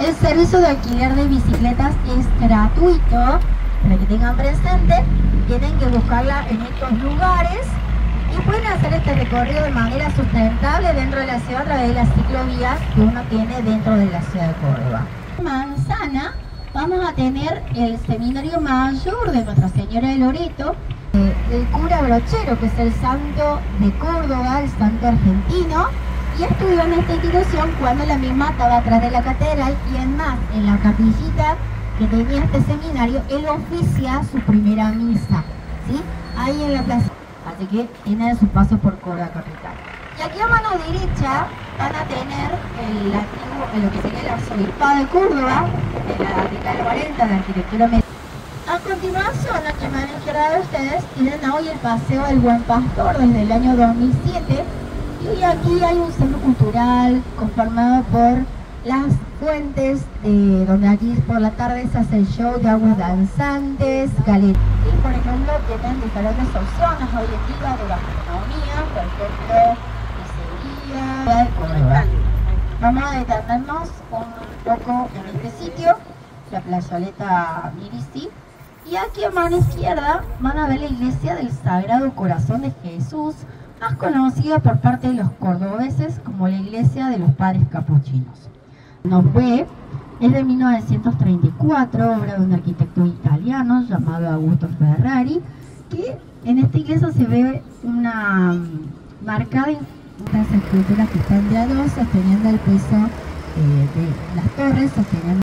El servicio de alquiler de bicicletas es gratuito. Para que tengan presente, tienen que buscarla en estos lugares y pueden hacer este recorrido de manera sustentable dentro de la ciudad a través de las ciclovías que uno tiene dentro de la ciudad de Córdoba. Manzana, vamos a tener el seminario mayor de Nuestra Señora de Loreto, el cura Brochero, que es el santo de Córdoba, el santo argentino, y estudió en esta institución cuando la misma estaba atrás de la catedral, y además en la capillita que tenía este seminario, él oficia su primera misa, ¿sí? Ahí en la plaza. Así que tiene su paso por Córdoba capital. Y aquí a mano derecha van a tener lo que sería el arzobispado de Córdoba, de la década del 40, de arquitectura medieval. A continuación, aquí a mano izquierda de ustedes tienen hoy el Paseo del Buen Pastor desde el año 2007. Y aquí hay un centro cultural conformado por las fuentes, donde aquí por la tarde se hace el show de aguas danzantes, galerías. Y por ejemplo tienen diferentes opciones hoy en día de gastronomía, por ejemplo, pizzería, de Córdoba. Vamos a detenernos un poco en este sitio, la plazoleta Mirisi. Y aquí a mano izquierda van a ver la iglesia del Sagrado Corazón de Jesús, más conocida por parte de los cordobeses como la iglesia de los Padres Capuchinos. Nos ve, es de 1934, obra de un arquitecto italiano llamado Augusto Ferrari, que en esta iglesia se ve una marcada estas esculturas que están de a dos, sosteniendo el peso de las torres, sosteniendo